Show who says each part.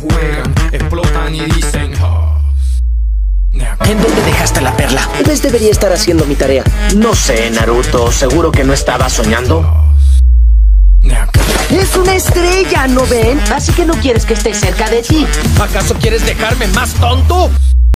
Speaker 1: juegan, explotan y dicen
Speaker 2: ¿En dónde dejaste la perla?
Speaker 3: Tal vez debería estar haciendo mi tarea.
Speaker 2: No sé, Naruto. ¿Seguro que no estabas soñando?
Speaker 3: Es una estrella, ¿no ven? Así que no quieres que esté cerca de ti.
Speaker 4: ¿Acaso quieres dejarme más tonto?